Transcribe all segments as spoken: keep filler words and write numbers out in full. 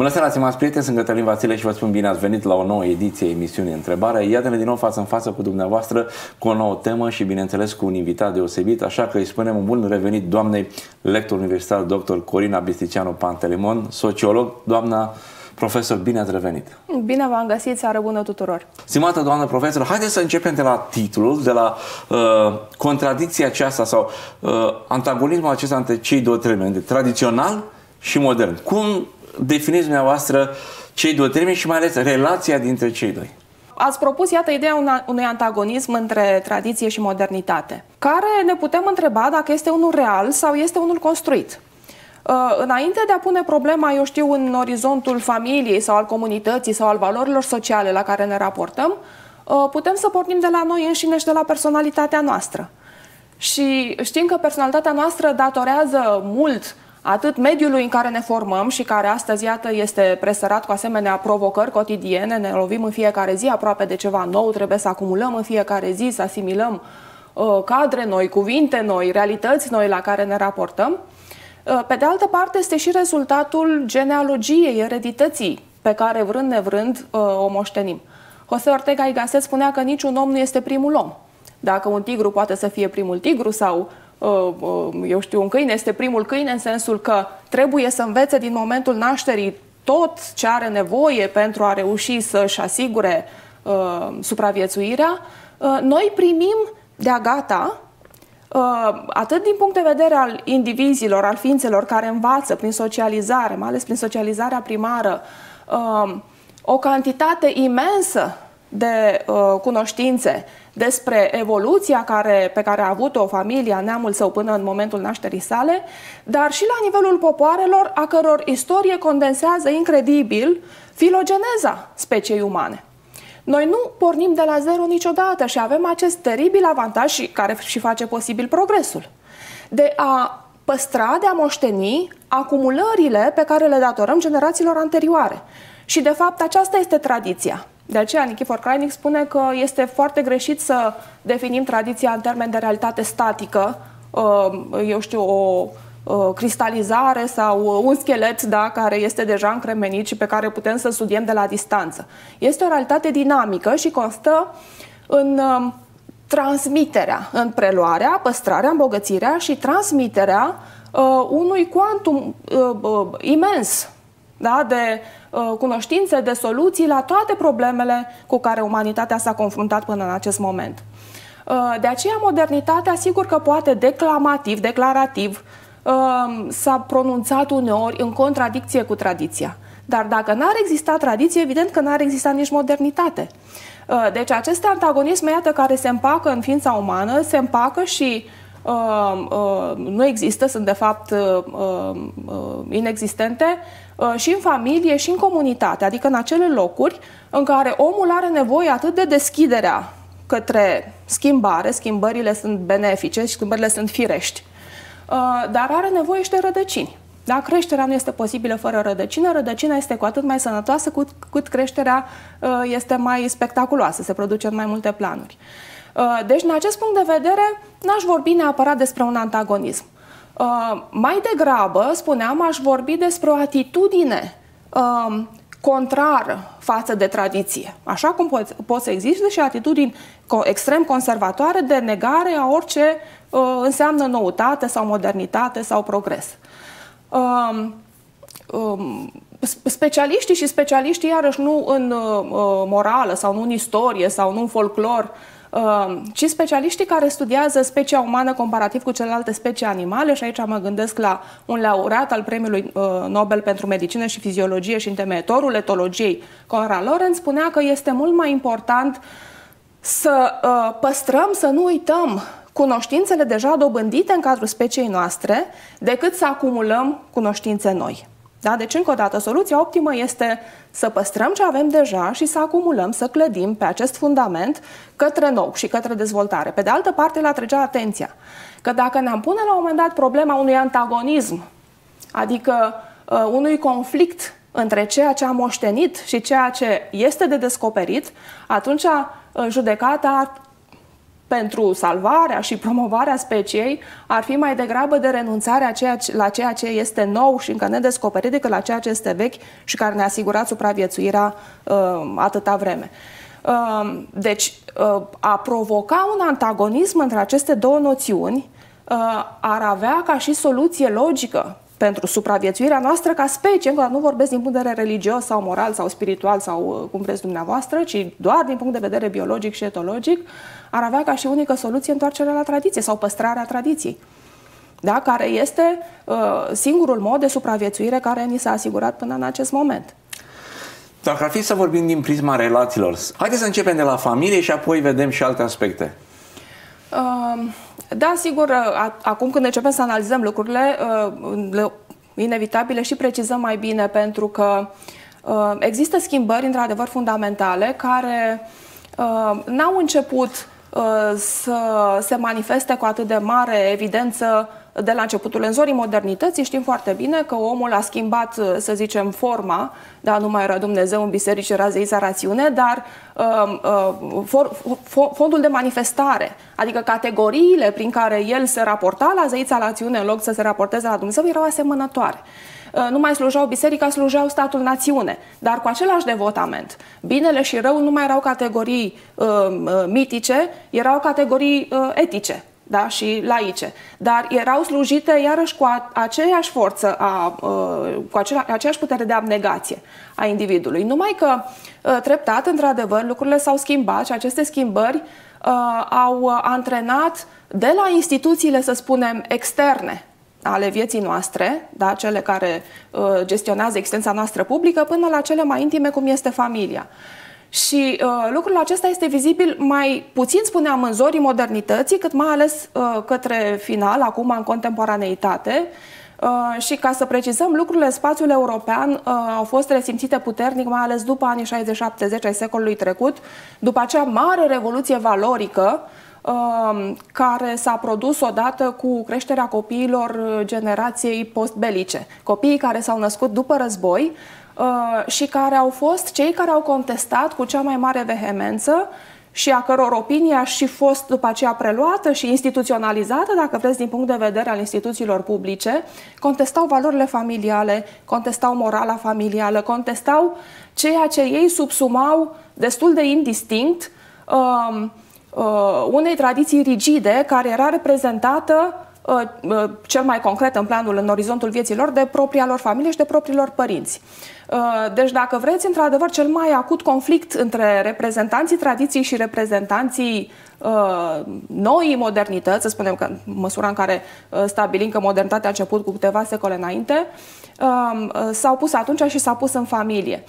Bună seara, stimați prieteni, sunt Cătălin Vasile și vă spun bine ați venit la o nouă ediție emisiunii Întrebarea. Iată-ne din nou față în față cu dumneavoastră cu o nouă temă și bineînțeles cu un invitat deosebit, așa că îi spunem un bun revenit doamnei lector universitar doctor Corina Bisticianu Pantelimon, sociolog. Doamna profesor, bine ați revenit! Bine v-am găsit, seară bună tuturor! Stimată doamnă profesor, haideți să începem de la titlul, de la uh, contradicția aceasta sau uh, antagonismul acesta între cei două termeni, de tradițional și modern. Cum definiți dumneavoastră cei două termeni și mai ales relația dintre cei doi? Ați propus, iată, ideea unui antagonism între tradiție și modernitate, care ne putem întreba dacă este unul real sau este unul construit. Înainte de a pune problema, eu știu, în orizontul familiei sau al comunității sau al valorilor sociale la care ne raportăm, putem să pornim de la noi înșine și de la personalitatea noastră. Și știm că personalitatea noastră datorează mult atât mediului în care ne formăm și care astăzi, iată, este presărat cu asemenea provocări cotidiene, ne lovim în fiecare zi aproape de ceva nou, trebuie să acumulăm în fiecare zi, să asimilăm uh, cadre noi, cuvinte noi, realități noi la care ne raportăm. Uh, pe de altă parte, este și rezultatul genealogiei, eredității pe care, vrând nevrând, uh, o moștenim. José Ortega y Gasset spunea că niciun om nu este primul om. Dacă un tigru poate să fie primul tigru sau eu știu, un câine este primul câine în sensul că trebuie să învețe din momentul nașterii tot ce are nevoie pentru a reuși să-și asigure uh, supraviețuirea, uh, noi primim de-a gata, uh, atât din punct de vedere al indivizilor, al ființelor care învață prin socializare, mai ales prin socializarea primară, uh, o cantitate imensă de uh, cunoștințe despre evoluția care, pe care a avut-o familia, neamul său până în momentul nașterii sale, dar și la nivelul popoarelor a căror istorie condensează incredibil filogeneza speciei umane. Noi nu pornim de la zero niciodată și avem acest teribil avantaj și care și face posibil progresul de a păstra, de a moșteni acumulările pe care le datorăm generațiilor anterioare. Și de fapt aceasta este tradiția. De aceea Nikifor Crainic spune că este foarte greșit să definim tradiția în termen de realitate statică, eu știu, o cristalizare sau un schelet, da, care este deja încremenit și pe care putem să studiem de la distanță. Este o realitate dinamică și constă în transmiterea, în preluarea, păstrarea, îmbogățirea și transmiterea unui quantum imens, da, de uh, cunoștințe, de soluții la toate problemele cu care umanitatea s-a confruntat până în acest moment. Uh, de aceea modernitatea, sigur că poate declamativ, declarativ, uh, s-a pronunțat uneori în contradicție cu tradiția. Dar dacă n-ar exista tradiție, evident că n-ar exista nici modernitate. Uh, deci aceste antagonisme, iată, care se împacă în ființa umană, se împacă și Uh, uh, nu există, sunt de fapt uh, uh, inexistente uh, și în familie și în comunitate, adică în acele locuri în care omul are nevoie atât de deschiderea către schimbare, schimbările sunt benefice, schimbările sunt firești, uh, dar are nevoie și de rădăcini. Da? Creșterea nu este posibilă fără rădăcină, rădăcina este cu atât mai sănătoasă cât, cât creșterea uh, este mai spectaculoasă, se produce în mai multe planuri. Deci, din acest punct de vedere, n-aș vorbi neapărat despre un antagonism. Mai degrabă, spuneam, aș vorbi despre o atitudine contrară față de tradiție. Așa cum pot, pot să existe și atitudini extrem conservatoare de negare a orice înseamnă noutate sau modernitate sau progres. Specialiștii și specialiștii, iarăși, nu în morală sau nu în istorie sau nu în folclor, ci specialiștii care studiază specia umană comparativ cu celelalte specii animale, și aici mă gândesc la un laureat al Premiului Nobel pentru Medicină și Fiziologie și întemeietorul etologiei, Konrad Lorenz, spunea că este mult mai important să păstrăm, să nu uităm cunoștințele deja dobândite în cadrul speciei noastre, decât să acumulăm cunoștințe noi. Da? Deci, încă o dată, soluția optimă este să păstrăm ce avem deja și să acumulăm, să clădim pe acest fundament către nou și către dezvoltare. Pe de altă parte, le atragea atenția că dacă ne-am pune la un moment dat problema unui antagonism, adică uh, unui conflict între ceea ce am moștenit și ceea ce este de descoperit, atunci uh, judecata pentru salvarea și promovarea speciei ar fi mai degrabă de renunțarea la ceea ce este nou și încă nedescoperit decât la ceea ce este vechi și care ne-a asigurat supraviețuirea uh, atâta vreme. Uh, deci, uh, a provoca un antagonism între aceste două noțiuni uh, ar avea ca și soluție logică pentru supraviețuirea noastră ca specie, încă nu vorbesc din punct de vedere religios sau moral sau spiritual sau cum vreți dumneavoastră, ci doar din punct de vedere biologic și etologic, ar avea ca și unică soluție întoarcerea la tradiție sau păstrarea tradiției, da? Care este uh, singurul mod de supraviețuire care ni s-a asigurat până în acest moment. Dacă ar fi să vorbim din prisma relațiilor, haideți să începem de la familie și apoi vedem și alte aspecte. Uh, Da, sigur, acum când începem să analizăm lucrurile, inevitabile și precizăm mai bine, pentru că există schimbări, într-adevăr, fundamentale, care n-au început să se manifeste cu atât de mare evidență de la începutul în zorii modernității. Știm foarte bine că omul a schimbat, să zicem, forma, da, nu mai era Dumnezeu în biserici, era zeița rațiune, dar uh, uh, for, for, fondul de manifestare, adică categoriile prin care el se raporta la zeița rațiune în loc să se raporteze la Dumnezeu, erau asemănătoare. Uh, nu mai slujau biserica, slujau statul națiune, dar cu același devotament. Binele și rău nu mai erau categorii uh, mitice, erau categorii uh, etice. Da, și laice, dar erau slujite iarăși cu a, aceeași forță, a, cu acela, aceeași putere de abnegație a individului. Numai că treptat, într-adevăr, lucrurile s-au schimbat și aceste schimbări uh, au antrenat de la instituțiile, să spunem, externe ale vieții noastre, da, cele care uh, gestionează existența noastră publică, până la cele mai intime, cum este familia. Și uh, lucrul acesta este vizibil mai puțin, spuneam, în zorii modernității, cât mai ales uh, către final, acum în contemporaneitate. Uh, și ca să precizăm, lucrurile în spațiul european uh, au fost resimțite puternic, mai ales după anii șaizeci șaptezeci ai secolului trecut, după acea mare revoluție valorică uh, care s-a produs odată cu creșterea copiilor generației postbelice. Copiii care s-au născut după război, Uh, și care au fost cei care au contestat cu cea mai mare vehemență și a căror opinie a și fost după aceea preluată și instituționalizată, dacă vreți, din punct de vedere al instituțiilor publice, contestau valorile familiale, contestau morala familială, contestau ceea ce ei subsumau destul de indistinct uh, uh, unei tradiții rigide care era reprezentată cel mai concret în planul, în orizontul vieții lor, de propria lor familie și de propriilor părinți. Deci, dacă vreți, într-adevăr, cel mai acut conflict între reprezentanții tradiției și reprezentanții uh, noii modernități, să spunem că în măsura în care uh, stabilim că modernitatea a început cu câteva secole înainte, uh, s-au pus atunci și s-a pus în familie.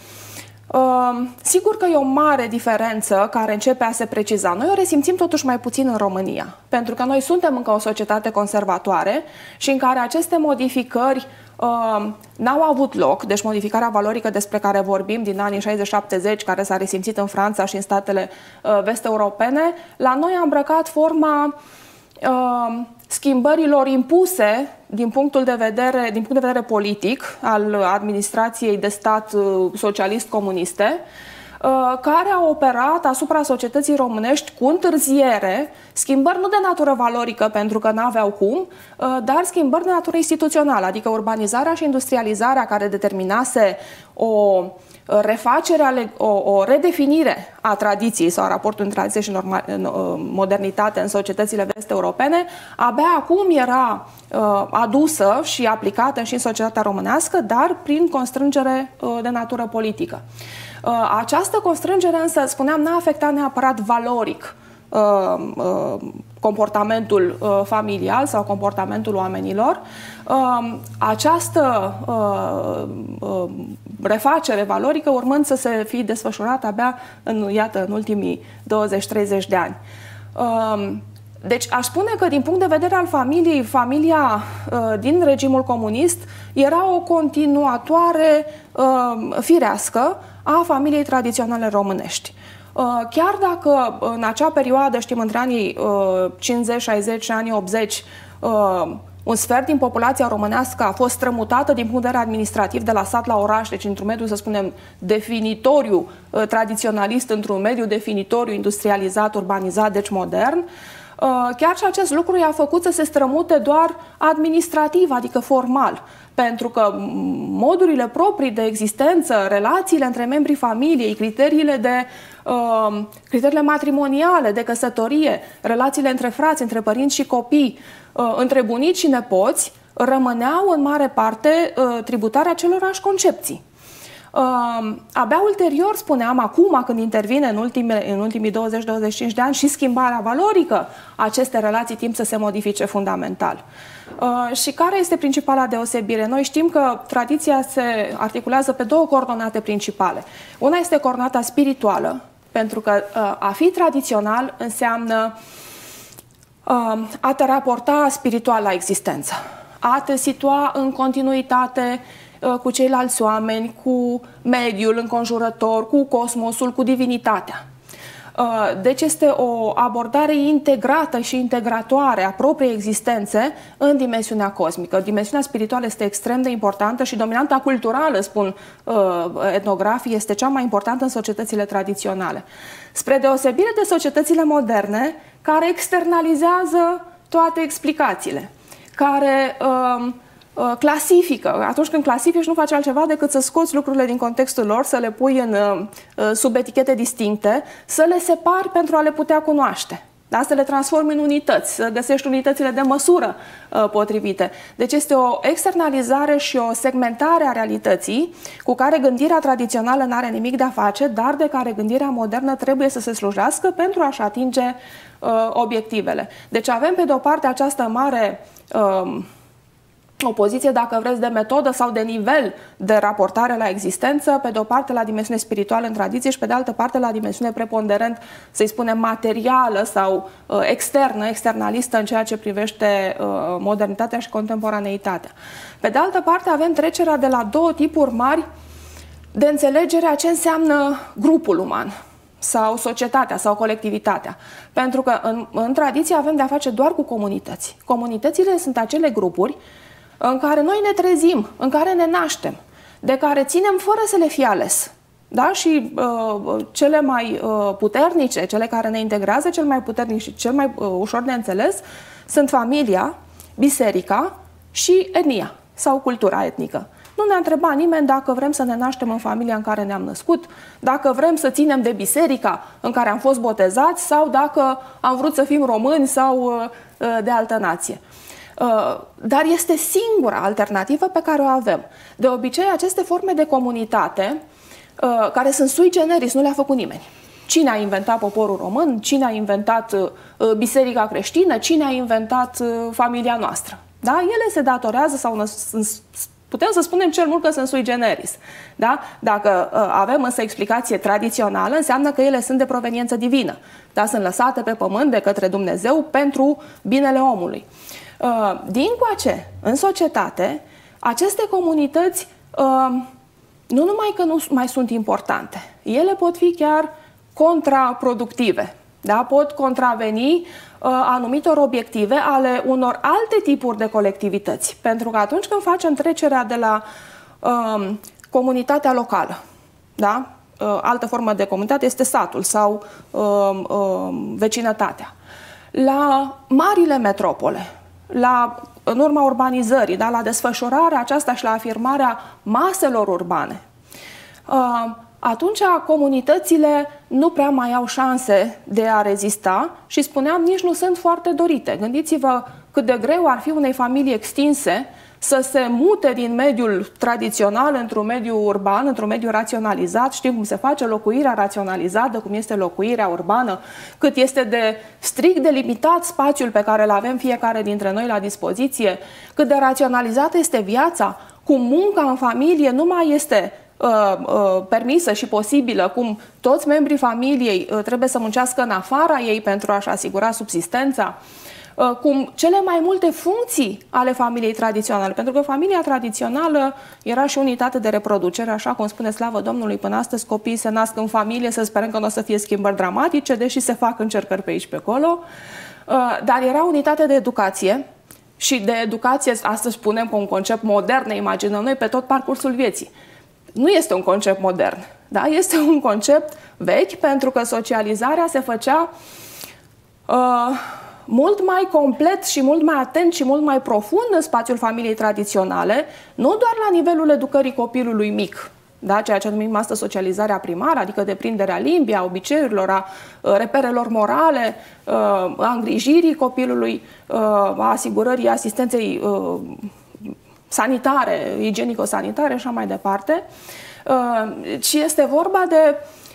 Uh, sigur că e o mare diferență care începe a se preciza. Noi o resimțim totuși mai puțin în România, pentru că noi suntem încă o societate conservatoare și în care aceste modificări uh, n-au avut loc, deci modificarea valorică despre care vorbim din anii șaizeci șaptezeci, care s-a resimțit în Franța și în statele uh, vest-europene, la noi a îmbrăcat forma uh, schimbărilor impuse din punctul de vedere, din punct de vedere politic al administrației de stat socialist-comuniste, care au operat asupra societății românești cu întârziere, schimbări nu de natură valorică, pentru că n-aveau cum, dar schimbări de natură instituțională, adică urbanizarea și industrializarea care determinase o refacere, o, o redefinire a tradiției sau a raportului între tradiție și normal, modernitate în societățile vest-europene, abia acum era uh, adusă și aplicată și în societatea românească, dar prin constrângere uh, de natură politică. Uh, această constrângere, însă, spuneam, n-a afectat neapărat valoric uh, uh, comportamentul uh, familial sau comportamentul oamenilor. Uh, această uh, uh, refacere valorică urmând să se fi desfășurat abia în, iată, în ultimii douăzeci treizeci de ani. Uh, deci aș spune că din punct de vedere al familiei, familia uh, din regimul comunist era o continuatoare uh, firească a familiei tradiționale românești. Chiar dacă în acea perioadă, știm, între anii cincizeci, șaizeci și anii optzeci, un sfert din populația românească a fost strămutată din punct de vedere administrativ de la sat la oraș, deci într-un mediu, să spunem, definitoriu tradiționalist, într-un mediu definitoriu industrializat, urbanizat, deci modern. Chiar și acest lucru i-a făcut să se strămute doar administrativ, adică formal, pentru că modurile proprii de existență, relațiile între membrii familiei, criteriile, de, uh, criteriile matrimoniale, de căsătorie, relațiile între frați, între părinți și copii, uh, între bunici și nepoți, rămâneau în mare parte uh, tributare acelorași concepții. Uh, abia ulterior, spuneam, acum când intervine în, ultime, în ultimii douăzeci douăzeci și cinci de ani și schimbarea valorică, aceste relații timp să se modifice fundamental. Uh, și care este principala deosebire? Noi știm că tradiția se articulează pe două coordonate principale. Una este coordonata spirituală, pentru că uh, a fi tradițional înseamnă uh, a te raporta spiritual la existență, a te situa în continuitate cu ceilalți oameni, cu mediul înconjurător, cu cosmosul, cu divinitatea. Deci este o abordare integrată și integratoare a propriei existențe în dimensiunea cosmică. Dimensiunea spirituală este extrem de importantă și dominanta culturală, spun etnografii, este cea mai importantă în societățile tradiționale. Spre deosebire de societățile moderne, care externalizează toate explicațiile, care uh, clasifică. Atunci când clasifici, nu faci altceva decât să scoți lucrurile din contextul lor, să le pui în, sub etichete distincte, să le separi pentru a le putea cunoaște. Da? Să le transformi în unități, să găsești unitățile de măsură uh, potrivite. Deci este o externalizare și o segmentare a realității cu care gândirea tradițională nu are nimic de a face, dar de care gândirea modernă trebuie să se slujească pentru a-și atinge uh, obiectivele. Deci avem pe de o parte această mare uh, opoziție, dacă vreți, de metodă sau de nivel de raportare la existență, pe de o parte la dimensiune spirituală în tradiție și pe de altă parte la dimensiune preponderent, să-i spunem, materială sau uh, externă, externalistă în ceea ce privește uh, modernitatea și contemporaneitatea. Pe de altă parte avem trecerea de la două tipuri mari de înțelegere a ce înseamnă grupul uman sau societatea sau colectivitatea. Pentru că în, în tradiție avem de a face doar cu comunități. Comunitățile sunt acele grupuri în care noi ne trezim, în care ne naștem, de care ținem fără să le fie ales. Da? Și uh, cele mai uh, puternice, cele care ne integrează, cel mai puternic și cel mai uh, ușor de înțeles, sunt familia, biserica și etnia sau cultura etnică. Nu ne-a întrebat nimeni dacă vrem să ne naștem în familia în care ne-am născut, dacă vrem să ținem de biserica în care am fost botezați sau dacă am vrut să fim români sau uh, de altă nație. Dar este singura alternativă pe care o avem. De obicei, aceste forme de comunitate, care sunt sui generis, nu le-a făcut nimeni. Cine a inventat poporul român? Cine a inventat biserica creștină? Cine a inventat familia noastră? Da? Ele se datorează sau putem să spunem cel mult că sunt sui generis. Da? Dacă avem însă explicație tradițională, înseamnă că ele sunt de proveniență divină. Da? Sunt lăsate pe pământ de către Dumnezeu pentru binele omului. Din coace, în societate, aceste comunități nu numai că nu mai sunt importante, ele pot fi chiar contraproductive. Da? Pot contraveni anumitor obiective ale unor alte tipuri de colectivități. Pentru că atunci când facem trecerea de la um, comunitatea locală, da? Altă formă de comunitate este satul sau um, um, vecinătatea, la marile metropole, la, în urma urbanizării, da, la desfășurarea aceasta și la afirmarea maselor urbane, uh, atunci comunitățile nu prea mai au șanse de a rezista și, spuneam, nici nu sunt foarte dorite. Gândiți-vă cât de greu ar fi unei familii extinse să se mute din mediul tradițional într-un mediu urban, într-un mediu raționalizat. Știm cum se face locuirea raționalizată, cum este locuirea urbană, cât este de strict delimitat spațiul pe care îl avem fiecare dintre noi la dispoziție, cât de raționalizată este viața, cum munca în familie nu mai este uh, uh, permisă și posibilă, cum toți membrii familiei uh, trebuie să muncească în afara ei pentru a-și asigura subsistența, cum cele mai multe funcții ale familiei tradiționale, pentru că familia tradițională era și unitate de reproducere, așa cum spune, slavă Domnului, până astăzi copiii se nasc în familie, să sperăm că nu o să fie schimbări dramatice, deși se fac încercări pe aici pe acolo, dar era unitate de educație, și de educație, astăzi spunem că un concept modern, ne imaginăm noi pe tot parcursul vieții. Nu este un concept modern, da? Este un concept vechi, pentru că socializarea se făcea uh, mult mai complet și mult mai atent și mult mai profund în spațiul familiei tradiționale, nu doar la nivelul educării copilului mic, da? Ceea ce numim astăzi socializarea primară, adică deprinderea limbii, a obiceiurilor, a reperelor morale, a îngrijirii copilului, a asigurării asistenței sanitare, igienico-sanitare și așa mai departe, ci este vorba de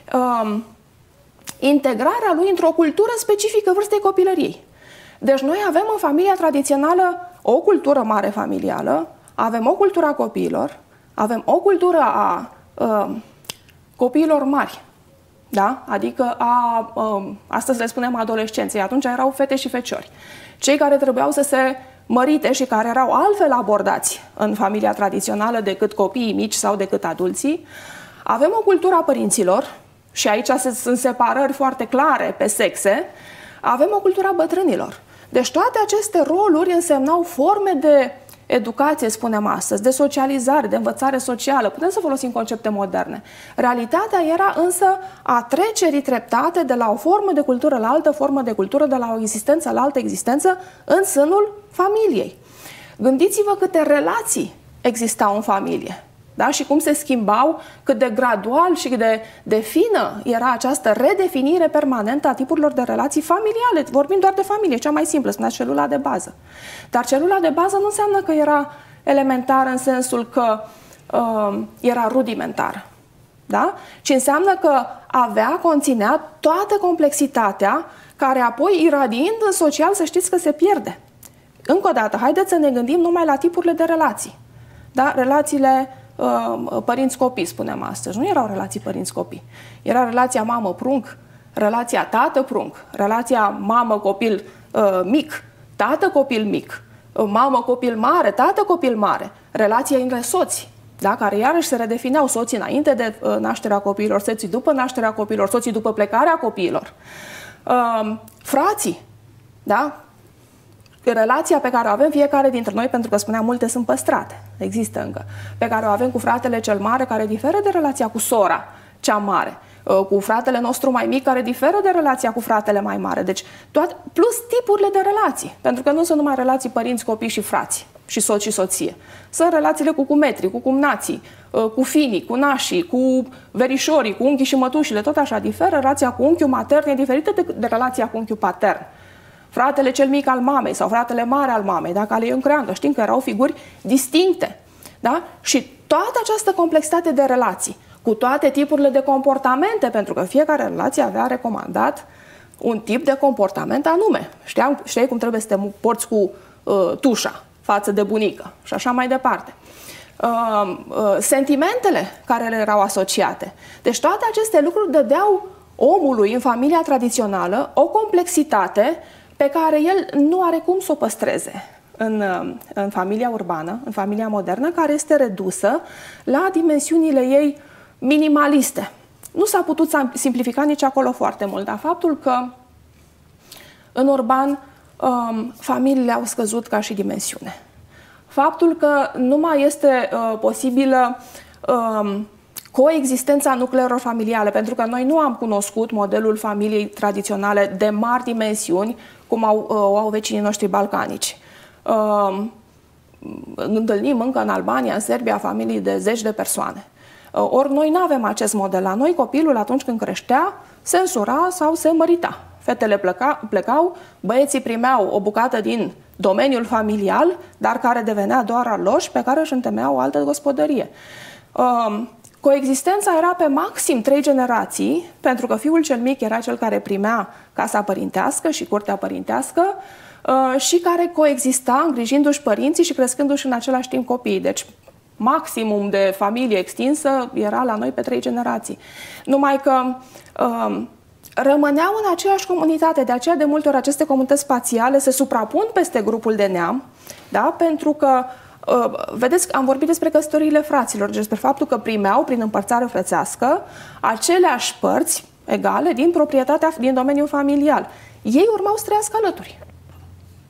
integrarea lui într-o cultură specifică vârstei copilăriei. Deci noi avem în familia tradițională o cultură mare familială, avem o cultură a copiilor, avem o cultură a uh, copiilor mari, da? Adică a, uh, astăzi le spunem adolescenței, atunci erau fete și feciori. Cei care trebuiau să se mărite și care erau altfel abordați în familia tradițională decât copiii mici sau decât adulții. Avem o cultură a părinților și aici sunt separări foarte clare pe sexe. Avem o cultură a bătrânilor. Deci toate aceste roluri însemnau forme de educație, spunem astăzi, de socializare, de învățare socială. Putem să folosim concepte moderne. Realitatea era însă a trecerii treptate de la o formă de cultură la altă formă de cultură, de la o existență la altă existență, în sânul familiei. Gândiți-vă câte relații existau în familie. Da? Și cum se schimbau, cât de gradual și cât de, de fină era această redefinire permanentă a tipurilor de relații familiale. Vorbim doar de familie, cea mai simplă, spunea celula de bază. Dar celula de bază nu înseamnă că era elementară în sensul că uh, era rudimentară. Da? Ci înseamnă că avea, conținea toată complexitatea care apoi, iradiind în social, să știți că se pierde. Încă o dată, haideți să ne gândim numai la tipurile de relații. Da? Relațiile părinți-copii, spunem astăzi. Nu erau relații părinți-copii. Era relația mamă-prunc, relația tată-prunc, relația mamă-copil uh, mic, tată-copil mic, uh, mamă-copil mare, tată-copil mare, relația între soți, da? Care iarăși se redefineau, soții înainte de uh, nașterea copiilor, soții după nașterea copiilor, soții după plecarea copiilor, uh, frații, da? Relația pe care o avem fiecare dintre noi, pentru că spuneam, multe sunt păstrate, există încă, pe care o avem cu fratele cel mare, care diferă de relația cu sora cea mare, cu fratele nostru mai mic, care diferă de relația cu fratele mai mare. Deci, toate, plus tipurile de relații, pentru că nu sunt numai relații părinți, copii și frați, și soț și soție. Sunt relațiile cu cumetrii, cu cumnații, cu finii, cu nașii, cu verișorii, cu unchii și mătușile, tot așa diferă. Relația cu unchiul matern e diferită de, de relația cu unchiul patern. Fratele cel mic al mamei sau fratele mare al mamei, dacă ale ei în creangă, știm că erau figuri distincte. Da? Și toată această complexitate de relații, cu toate tipurile de comportamente, pentru că fiecare relație avea recomandat un tip de comportament anume. Știam, știai cum trebuie să te porți cu uh, tușa față de bunică și așa mai departe. Uh, uh, sentimentele care le erau asociate. Deci toate aceste lucruri dădeau omului în familia tradițională o complexitate pe care el nu are cum să o păstreze în, în familia urbană, în familia modernă, care este redusă la dimensiunile ei minimaliste. Nu s-a putut simplifica nici acolo foarte mult, dar faptul că în urban um, familiile au scăzut ca și dimensiune. Faptul că nu mai este uh, posibilă um, coexistența nucleelor familiale, pentru că noi nu am cunoscut modelul familiei tradiționale de mari dimensiuni, cum au, uh, au vecinii noștri balcanici. Uh, întâlnim încă în Albania, în Serbia, familii de zeci de persoane. Uh, ori noi nu avem acest model. La noi copilul, atunci când creștea, se însura sau se mărita. Fetele pleca, plecau, băieții primeau o bucată din domeniul familial, dar care devenea doar al lor și pe care își întemeiau o altă gospodărie. Uh, Coexistența era pe maxim trei generații, pentru că fiul cel mic era cel care primea casa părintească și curtea părintească uh, și care coexista îngrijindu-și părinții și crescându-și în același timp copiii. Deci maximum de familie extinsă era la noi pe trei generații. Numai că uh, rămâneau în aceeași comunitate, de aceea de multe ori aceste comunități spațiale se suprapun peste grupul de neam, da? Pentru că Uh, vedeți, am vorbit despre căsătoriile fraților, despre faptul că primeau, prin împărțare frățească, aceleași părți egale din proprietatea, din domeniul familial. Ei urmau să trăiască alături.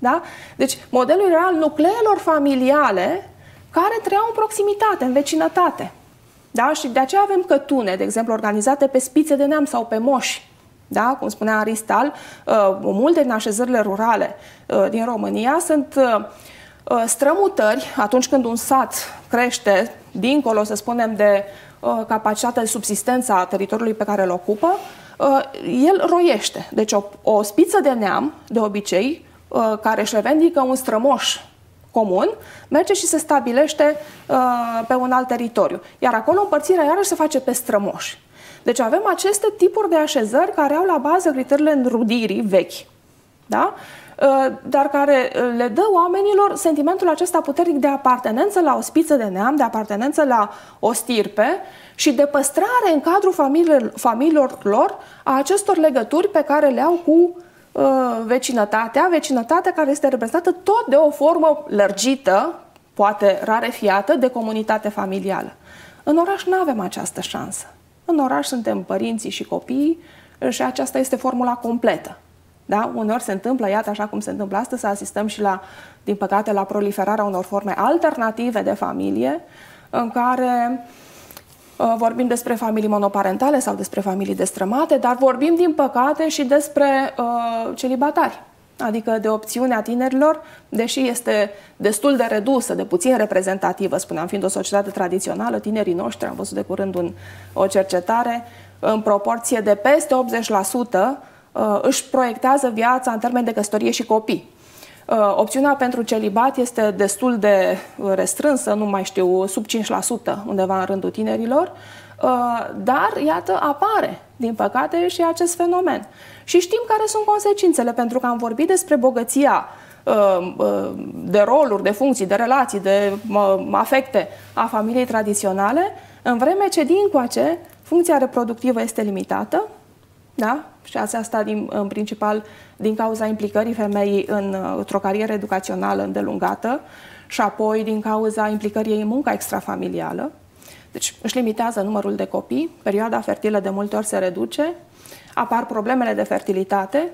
Da? Deci, modelul era al nucleelor familiale care trăiau în proximitate, în vecinătate. Da? Și de aceea avem cătune, de exemplu, organizate pe spițe de neam sau pe moși. Da? Cum spunea Aristal, uh, multe din așezările rurale uh, din România sunt uh, strămutări, atunci când un sat crește dincolo, să spunem, de uh, capacitatea de subsistență a teritoriului pe care îl ocupă, uh, el roiește. Deci o, o spiță de neam, de obicei, uh, care își revendică un strămoș comun, merge și se stabilește uh, pe un alt teritoriu. Iar acolo împărțirea iarăși se face pe strămoși. Deci avem aceste tipuri de așezări care au la bază criteriile înrudirii vechi, da? Dar care le dă oamenilor sentimentul acesta puternic de apartenență la o spiță de neam, de apartenență la o stirpe și de păstrare în cadrul familiilor, familiilor lor a acestor legături pe care le au cu uh, vecinătatea, vecinătatea care este reprezentată tot de o formă lărgită, poate rarefiată, de comunitate familială. În oraș nu avem această șansă. În oraș suntem părinții și copiii și aceasta este formula completă. Da? Uneori se întâmplă, iată, așa cum se întâmplă astăzi, să asistăm și la, din păcate, la proliferarea unor forme alternative de familie, în care uh, vorbim despre familii monoparentale sau despre familii destrămate, dar vorbim, din păcate, și despre uh, celibatari. Adică de opțiunea tinerilor, deși este destul de redusă, de puțin reprezentativă, spuneam, fiind o societate tradițională, tinerii noștri, am văzut de curând un, o cercetare, în proporție de peste optzeci la sută, își proiectează viața în termen de căsătorie și copii. Opțiunea pentru celibat este destul de restrânsă, nu mai știu, sub cinci la sută undeva în rândul tinerilor, dar, iată, apare, din păcate, și acest fenomen. Și știm care sunt consecințele, pentru că am vorbit despre bogăția de roluri, de funcții, de relații, de afecte a familiei tradiționale, în vreme ce, dincoace, funcția reproductivă este limitată, da? Și asta din, în principal din cauza implicării femeii în, într-o carieră educațională îndelungată și apoi din cauza implicării ei în munca extrafamilială. Deci își limitează numărul de copii, perioada fertilă de multe ori se reduce, apar problemele de fertilitate.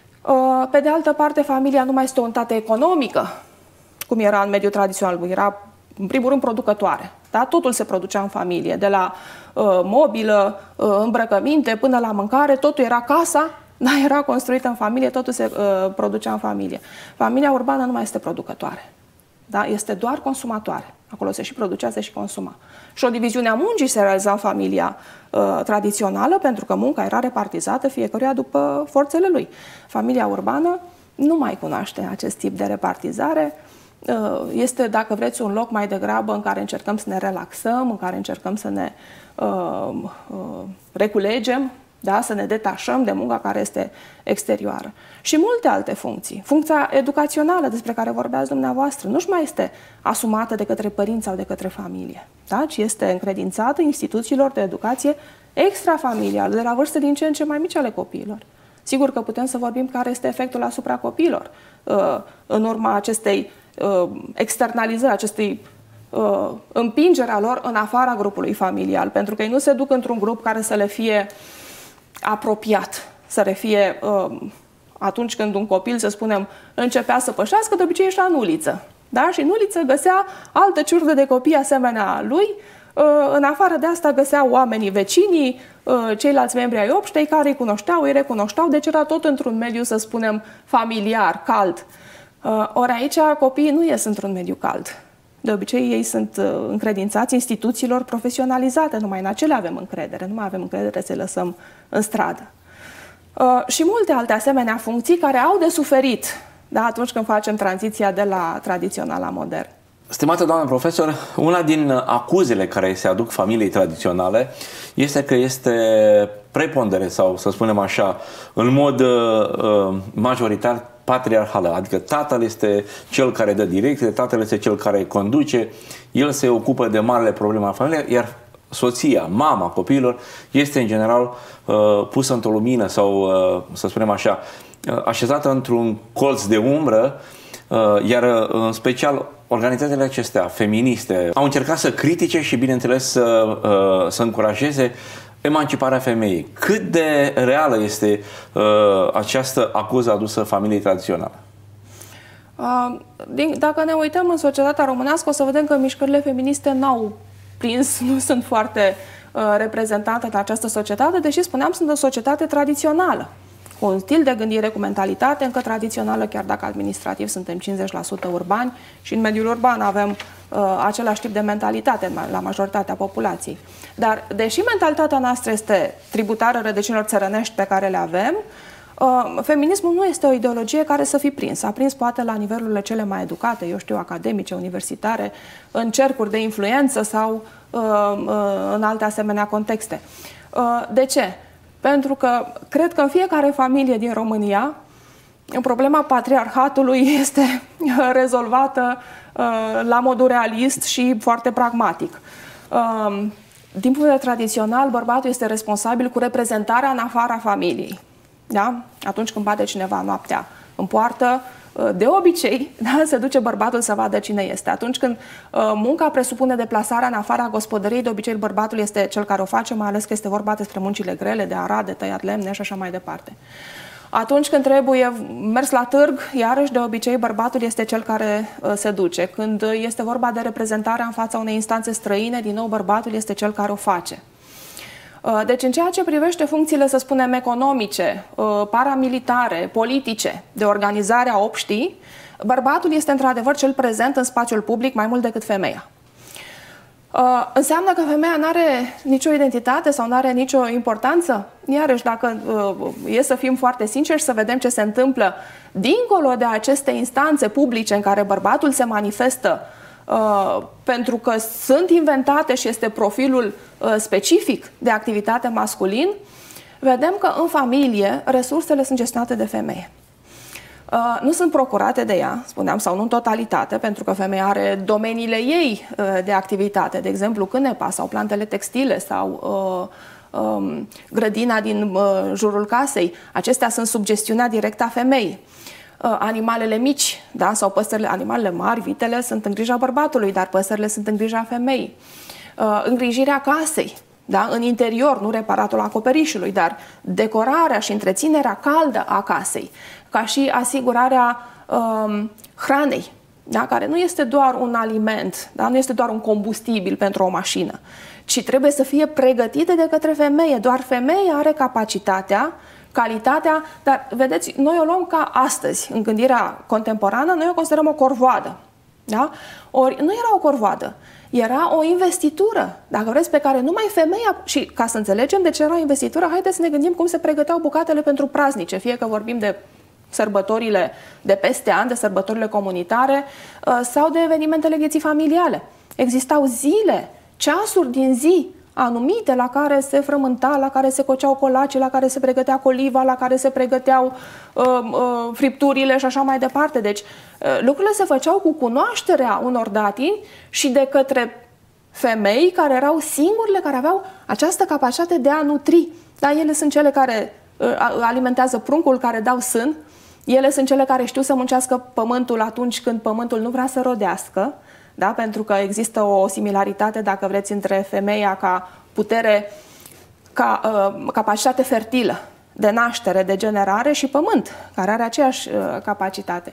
Pe de altă parte, familia nu mai este o unitate economică, cum era în mediul tradițional, era în primul rând producătoare. Da? Totul se producea în familie, de la uh, mobilă, uh, îmbrăcăminte, până la mâncare, totul era casa, dar era construită în familie, totul se uh, producea în familie. Familia urbană nu mai este producătoare, da? Este doar consumatoare. Acolo se și producea, se și consuma. Și o diviziune a muncii se realiza în familia uh, tradițională, pentru că munca era repartizată fiecăruia după forțele lui. Familia urbană nu mai cunoaște acest tip de repartizare. Este, dacă vreți, un loc mai degrabă în care încercăm să ne relaxăm, în care încercăm să ne uh, uh, reculegem, da? Să ne detașăm de munca care este exterioară. Și multe alte funcții. Funcția educațională despre care vorbeați dumneavoastră nu-și mai este asumată de către părinți sau de către familie, da? Ci este încredințată instituțiilor de educație extrafamilială, de la vârste din ce în ce mai mici ale copiilor. Sigur că putem să vorbim care este efectul asupra copiilor uh, în urma acestei externalizări, acestei uh, împingerea lor în afara grupului familial, pentru că ei nu se duc într-un grup care să le fie apropiat, să le fie uh, atunci când un copil, să spunem, începea să pășească, de obicei ieșea în uliță, da? Și în uliță găsea altă ciurdă de copii asemenea lui, uh, în afară de asta găsea oamenii vecinii, uh, ceilalți membri ai obștei care îi cunoșteau, îi recunoșteau, deci era tot într-un mediu, să spunem, familiar, cald. Ori aici copiii nu ies într-un mediu cald. De obicei ei sunt încredințați instituțiilor profesionalizate, numai în acele avem încredere, nu mai avem încredere să le lăsăm în stradă. Și multe alte asemenea funcții care au de suferit, da, atunci când facem tranziția de la tradițional la modern. Stimată doamnă profesor, una din acuzele care se aduc familiei tradiționale este că este prepondere sau, să spunem așa, în mod uh, majoritar patriarhală, adică tatăl este cel care dă direcție, tatăl este cel care conduce, el se ocupă de marele probleme a familiei, iar soția, mama copiilor este în general uh, pusă într-o lumină sau, uh, să spunem așa, uh, așezată într-un colț de umbră, uh, iar uh, în special organizațiile acestea feministe au încercat să critique și, bineînțeles, să, uh, să încurajeze emanciparea femeii. Cât de reală este uh, această acuză adusă familiei tradiționale? Dacă ne uităm în societatea românească, o să vedem că mișcările feministe n-au prins, nu sunt foarte reprezentate în această societate, deși, spuneam, sunt o societate tradițională, cu un stil de gândire, cu mentalitate încă tradițională, chiar dacă administrativ suntem cincizeci la sută urbani și în mediul urban avem uh, același tip de mentalitate la majoritatea populației. Dar, deși mentalitatea noastră este tributară rădăcinilor țărănești pe care le avem, uh, feminismul nu este o ideologie care să fi prins. A prins poate la nivelurile cele mai educate, eu știu, academice, universitare, în cercuri de influență sau uh, uh, în alte asemenea contexte. Uh, de ce? Pentru că cred că în fiecare familie din România problema patriarhatului este rezolvată uh, la modul realist și foarte pragmatic. Uh, din punct de vedere tradițional, bărbatul este responsabil cu reprezentarea în afara familiei. Da? Atunci când bate cineva noaptea în poartă, de obicei, da, se duce bărbatul să vadă cine este. Atunci când uh, munca presupune deplasarea în afara gospodăriei, de obicei bărbatul este cel care o face, mai ales că este vorba despre muncile grele, de arat, de tăiat lemne și așa mai departe. Atunci când trebuie mers la târg, iarăși, de obicei, bărbatul este cel care uh, se duce. Când este vorba de reprezentarea în fața unei instanțe străine, din nou, bărbatul este cel care o face. Deci, în ceea ce privește funcțiile, să spunem, economice, paramilitare, politice, de organizare a obștii, bărbatul este într-adevăr cel prezent în spațiul public mai mult decât femeia. Înseamnă că femeia nu are nicio identitate sau nu are nicio importanță? Iarăși, dacă e să fim foarte sinceri și să vedem ce se întâmplă dincolo de aceste instanțe publice în care bărbatul se manifestă, Uh, pentru că sunt inventate și este profilul uh, specific de activitate masculin, vedem că în familie resursele sunt gestionate de femeie. Uh, nu sunt procurate de ea, spuneam, sau nu în totalitate, pentru că femeia are domeniile ei uh, de activitate, de exemplu cânepa sau plantele textile sau uh, um, grădina din uh, jurul casei. Acestea sunt sub gestiunea directă a femeii. Animalele mici, da, sau păsările, animalele mari, vitele, sunt în grija bărbatului, dar păsările sunt în grija femeii. Îngrijirea casei, da, în interior, nu reparatul acoperișului, dar decorarea și întreținerea caldă a casei, ca și asigurarea um, hranei, da, care nu este doar un aliment, da, nu este doar un combustibil pentru o mașină, ci trebuie să fie pregătită de către femeie. Doar femeia are capacitatea, calitatea, dar vedeți, noi o luăm ca astăzi, în gândirea contemporană, noi o considerăm o corvoadă. Da? Ori nu era o corvoadă, era o investitură, dacă vreți, pe care numai femeia, și ca să înțelegem de ce era o investitură, haideți să ne gândim cum se pregăteau bucatele pentru praznice, fie că vorbim de sărbătorile de peste an, de sărbătorile comunitare sau de evenimentele vieții familiale. Existau zile, ceasuri din zi anumite la care se frământa, la care se coceau colacii, la care se pregătea coliva, la care se pregăteau uh, uh, fripturile și așa mai departe. Deci uh, lucrurile se făceau cu cunoașterea unor datini și de către femei care erau singurele care aveau această capacitate de a nutri. Da, ele sunt cele care uh, alimentează pruncul, care dau sân, ele sunt cele care știu să muncească pământul atunci când pământul nu vrea să rodească. Da? Pentru că există o similaritate, dacă vreți, între femeia ca putere, ca uh, capacitate fertilă de naștere, de generare și pământ, care are aceeași uh, capacitate.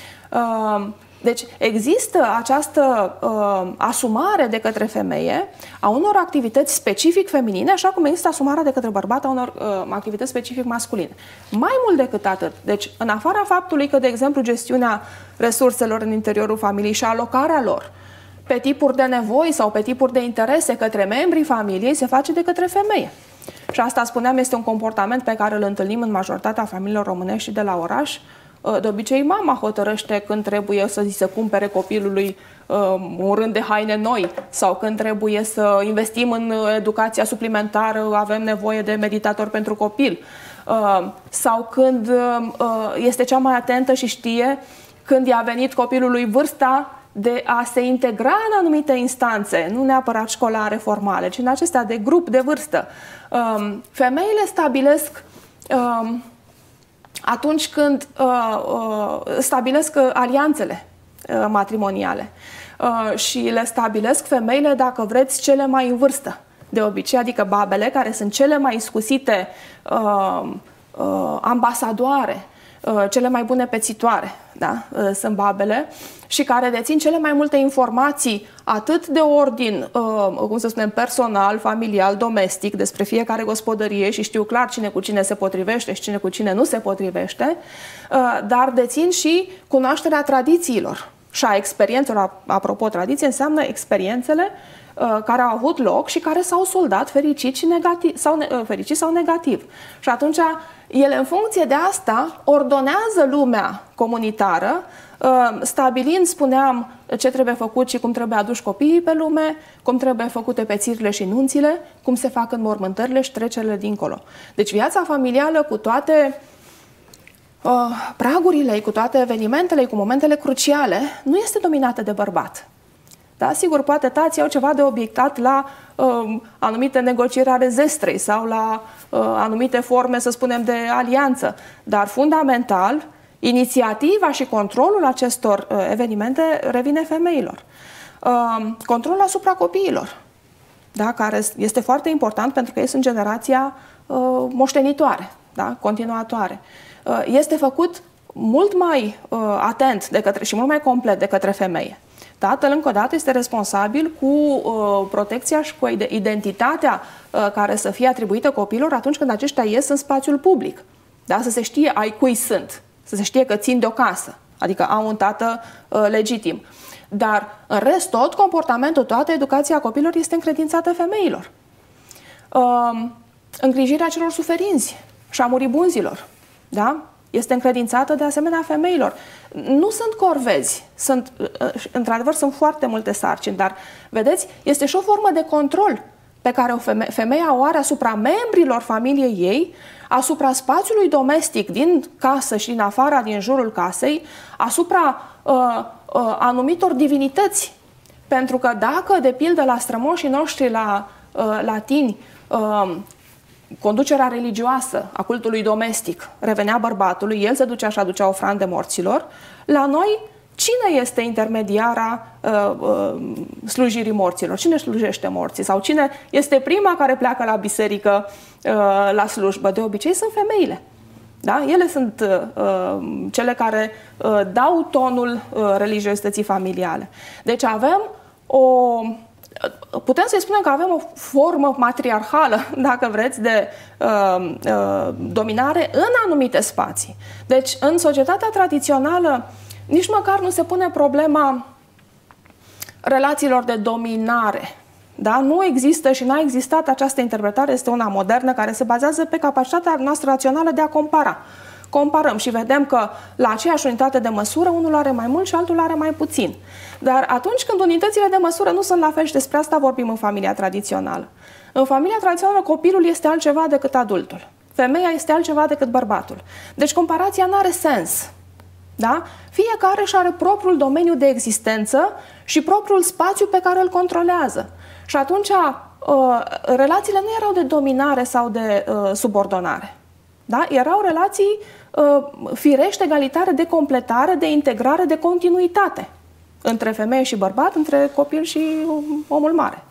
Uh, deci există această uh, asumare de către femeie a unor activități specific feminine, așa cum există asumarea de către bărbat a unor uh, activități specific masculine. Mai mult decât atât, deci în afara faptului că, de exemplu, gestiunea resurselor în interiorul familiei și alocarea lor pe tipuri de nevoi sau pe tipuri de interese către membrii familiei se face de către femeie. Și asta, spuneam, este un comportament pe care îl întâlnim în majoritatea familiilor românești și de la oraș. De obicei, mama hotărăște când trebuie să se cumpere copilului un rând de haine noi sau când trebuie să investim în educația suplimentară, avem nevoie de meditator pentru copil. Sau când este cea mai atentă și știe când i-a venit copilului vârsta de a se integra în anumite instanțe, nu neapărat școlare formale, ci în acestea de grup de vârstă. Femeile stabilesc atunci când stabilesc alianțele matrimoniale și le stabilesc femeile, dacă vreți, cele mai în vârstă, de obicei, adică babele, care sunt cele mai iscusite ambasadoare cele mai bune pețitoare, da? Sunt babele, și care dețin cele mai multe informații, atât de ordin, cum să spunem, personal, familial, domestic, despre fiecare gospodărie, și știu clar cine cu cine se potrivește și cine cu cine nu se potrivește, dar dețin și cunoașterea tradițiilor și a experiențelor. Apropo, tradiție înseamnă experiențele care au avut loc și care s-au soldat fericit, și negativ, sau, fericit sau negativ. Și atunci ele, în funcție de asta, ordonează lumea comunitară, stabilind, spuneam, ce trebuie făcut și cum trebuie aduși copiii pe lume, cum trebuie făcute pețirile și nunțile, cum se fac înmormântările și trecerile dincolo. Deci viața familială, cu toate uh, pragurile, cu toate evenimentele, cu momentele cruciale, nu este dominată de bărbat. Da? Sigur, poate tații au ceva de obiectat la uh, anumite negocieri ale zestrei sau la uh, anumite forme, să spunem, de alianță, dar fundamental, inițiativa și controlul acestor uh, evenimente revine femeilor. Uh, controlul asupra copiilor, da? Care este foarte important pentru că ei sunt generația uh, moștenitoare, da? Continuatoare. Uh, este făcut mult mai uh, atent de către, și mult mai complet de către femeie. Tatăl, încă o dată, este responsabil cu uh, protecția și cu identitatea uh, care să fie atribuită copiilor atunci când aceștia ies în spațiul public. Da? Să se știe ai cui sunt, să se știe că țin de o casă, adică au un tată uh, legitim. Dar, în rest, tot comportamentul, toată educația copiilor este încredințată femeilor. Uh, îngrijirea celor suferinți și a muribunzilor, da? Este încredințată de asemenea femeilor. Nu sunt corvezi, sunt, într-adevăr sunt foarte multe sarcini, dar, vedeți, este și o formă de control pe care o femeie, femeia o are asupra membrilor familiei ei, asupra spațiului domestic din casă și din afara, din jurul casei, asupra uh, uh, anumitor divinități. Pentru că dacă, de pildă, la strămoșii noștri la uh, latini, uh, conducerea religioasă a cultului domestic revenea bărbatului, el se ducea și aducea ofrande morților, la noi cine este intermediara uh, uh, slujirii morților? Cine slujește morții? Sau cine este prima care pleacă la biserică uh, la slujbă? De obicei sunt femeile. Da? Ele sunt uh, cele care uh, dau tonul uh, religiozității familiale. Deci avem o... Putem să-i spunem că avem o formă matriarhală, dacă vreți, de uh, uh, dominare în anumite spații. Deci, în societatea tradițională, nici măcar nu se pune problema relațiilor de dominare. Da? Nu există și n-a existat această interpretare, este una modernă, care se bazează pe capacitatea noastră rațională de a compara. Comparăm și vedem că la aceeași unitate de măsură unul are mai mult și altul are mai puțin. Dar atunci când unitățile de măsură nu sunt la fel, și despre asta vorbim în familia tradițională. În familia tradițională copilul este altceva decât adultul. Femeia este altceva decât bărbatul. Deci comparația nu are sens. Da? Fiecare își are propriul domeniu de existență și propriul spațiu pe care îl controlează. Și atunci relațiile nu erau de dominare sau de subordonare. Da? Erau relații uh, firește, egalitare, de completare, de integrare, de continuitate între femeie și bărbat, între copil și omul mare.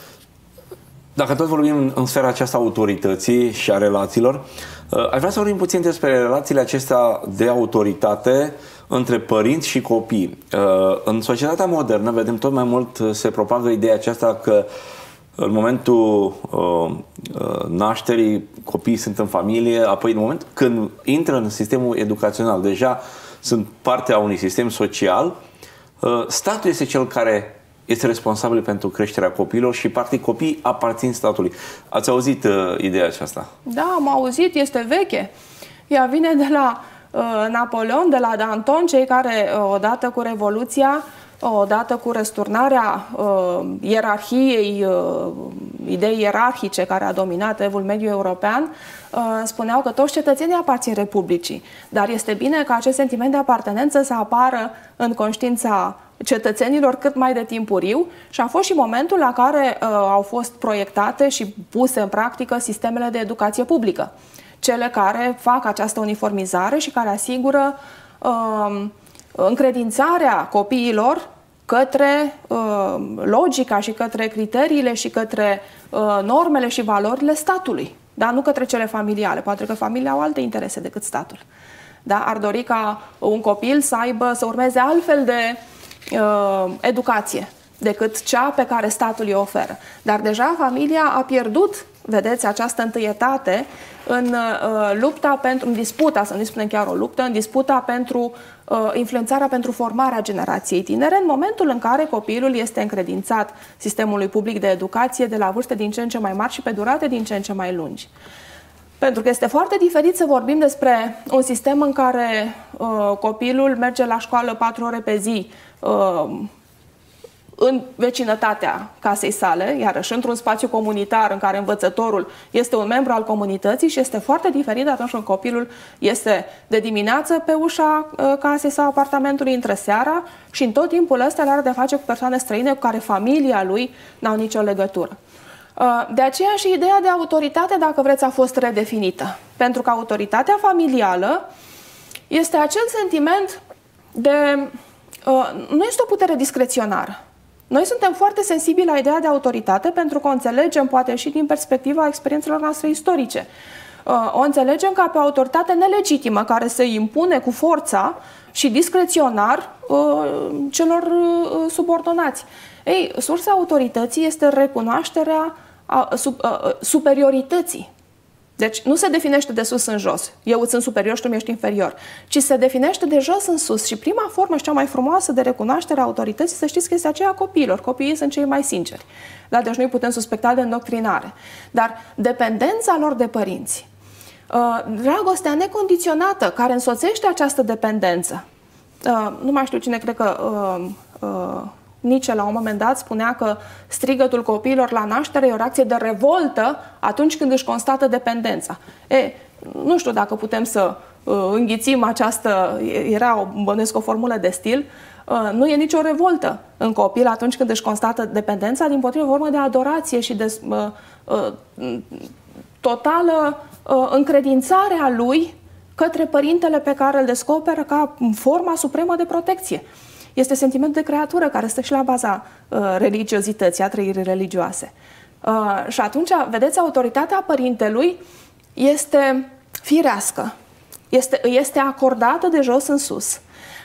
Dacă tot vorbim în sfera aceasta autorității și a relațiilor, uh, aș vrea să vorbim puțin despre relațiile acestea de autoritate între părinți și copii. Uh, în societatea modernă vedem tot mai mult se propagă ideea aceasta că în momentul uh, uh, nașterii, copiii sunt în familie, apoi în momentul când intră în sistemul educațional, deja sunt parte a unui sistem social, uh, statul este cel care este responsabil pentru creșterea copiilor și, practic, copiii aparțin statului. Ați auzit uh, ideea aceasta? Da, am auzit, este veche. Ea vine de la uh, Napoleon, de la Danton, cei care, uh, odată cu Revoluția, odată cu răsturnarea uh, ierarhiei, uh, idei ierarhice care a dominat evul mediu european, uh, spuneau că toți cetățenii aparțin Republicii. Dar este bine ca acest sentiment de apartenență să apară în conștiința cetățenilor cât mai de timpuriu și a fost și momentul la care uh, au fost proiectate și puse în practică sistemele de educație publică. Cele care fac această uniformizare și care asigură uh, încredințarea copiilor către uh, logica și către criteriile și către uh, normele și valorile statului, dar nu către cele familiale, pentru că familia au alte interese decât statul. Da? Ar dori ca un copil să aibă, să urmeze altfel de uh, educație decât cea pe care statul îi oferă. Dar deja familia a pierdut, vedeți, această întâietate în uh, lupta pentru, în disputa, să nu spunem chiar o luptă, în disputa pentru uh, influențarea, pentru formarea generației tinere, în momentul în care copilul este încredințat sistemului public de educație de la vârste din ce în ce mai mari și pe durate din ce în ce mai lungi. Pentru că este foarte diferit să vorbim despre un sistem în care uh, copilul merge la școală patru ore pe zi, uh, în vecinătatea casei sale, iarăși într-un spațiu comunitar în care învățătorul este un membru al comunității, și este foarte diferit atunci când copilul este de dimineață pe ușa casei sau apartamentului, intră seara și în tot timpul ăsta are de face cu persoane străine cu care familia lui n-au nicio legătură. De aceea și ideea de autoritate, dacă vreți, a fost redefinită. Pentru că autoritatea familială este acel sentiment de... nu este o putere discreționară. Noi suntem foarte sensibili la ideea de autoritate pentru că o înțelegem, poate și din perspectiva experiențelor noastre istorice. O înțelegem ca pe o autoritate nelegitimă care se impune cu forța și discreționar celor subordonați. Ei, sursa autorității este recunoașterea superiorității. Deci nu se definește de sus în jos. Eu îți sunt superior și tu mi-ești inferior. Ci se definește de jos în sus. Și prima formă și cea mai frumoasă de recunoaștere a autorității, să știți că este aceea a copiilor. Copiii sunt cei mai sinceri. Da? Deci noi putem suspecta de îndoctrinare. Dar dependența lor de părinți, dragostea necondiționată care însoțește această dependență, nu mai știu cine, cred că Nietzsche la un moment dat spunea că strigătul copiilor la naștere e o reacție de revoltă atunci când își constată dependența. E, nu știu dacă putem să uh, înghițim această, era o, bănuiesc, o formulă de stil, uh, nu e nicio revoltă în copil atunci când își constată dependența, dimpotrivă o formă de adorație și de uh, uh, totală uh, încredințare a lui către părintele pe care îl descoperă ca forma supremă de protecție. Este sentimentul de creatură care stă și la baza uh, religiozității, a trăirii religioase. Uh, și atunci, vedeți, autoritatea părintelui este firească, este, este acordată de jos în sus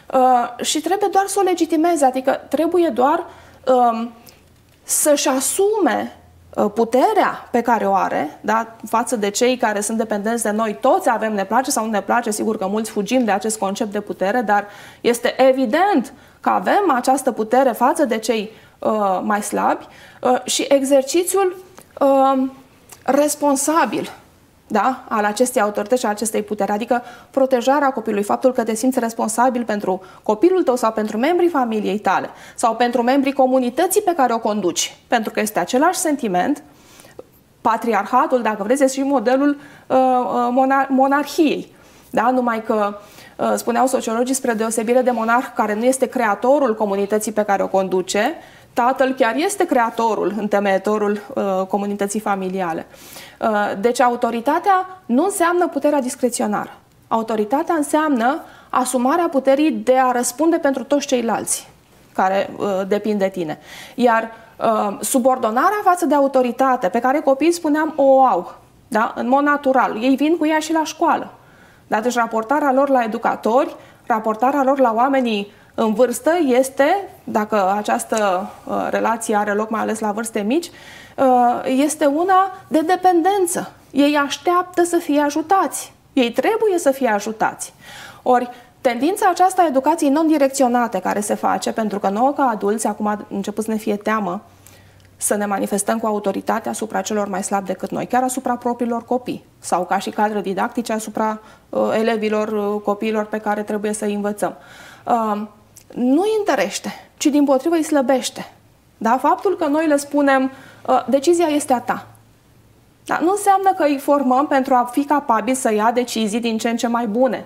uh, și trebuie doar să o legitimeze, adică trebuie doar uh, să-și asume puterea pe care o are, da, față de cei care sunt dependenți de noi. Toți avem, ne place sau nu ne place, sigur că mulți fugim de acest concept de putere, dar este evident că avem această putere față de cei uh, mai slabi uh, și exercițiul uh, responsabil, da, al acestei autorități și al acestei puteri, adică protejarea copilului, faptul că te simți responsabil pentru copilul tău sau pentru membrii familiei tale sau pentru membrii comunității pe care o conduci, pentru că este același sentiment. Patriarhatul, dacă vreți, este și modelul uh, monar monarhiei, da? Numai că uh, spuneau sociologii, spre deosebire de monarh care nu este creatorul comunității pe care o conduce, tatăl chiar este creatorul, întemeietorul uh, comunității familiale. Uh, deci autoritatea nu înseamnă puterea discreționară. Autoritatea înseamnă asumarea puterii de a răspunde pentru toți ceilalți care uh, depind de tine. Iar uh, subordonarea față de autoritate, pe care copiii, spuneam, o au, da? În mod natural. Ei vin cu ea și la școală. Da? Deci raportarea lor la educatori, raportarea lor la oamenii în vârstă este, dacă această uh, relație are loc mai ales la vârste mici, uh, este una de dependență. Ei așteaptă să fie ajutați. Ei trebuie să fie ajutați. Ori, tendința aceasta a educației non-direcționate care se face, pentru că nouă ca adulți, acum a început să ne fie teamă să ne manifestăm cu autoritate asupra celor mai slabi decât noi, chiar asupra propriilor copii sau ca și cadre didactice asupra uh, elevilor, uh, copiilor pe care trebuie să îi învățăm. Uh, nu îi întărește, ci dimpotrivă îi slăbește. Da? Faptul că noi le spunem, uh, decizia este a ta. Da? Nu înseamnă că îi formăm pentru a fi capabili să ia decizii din ce în ce mai bune,